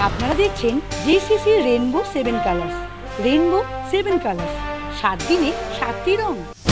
আপনারা দেখছেন JCC rainbow 7 colours. Rainbow 7 colours, 7 দিনে 7টি রং।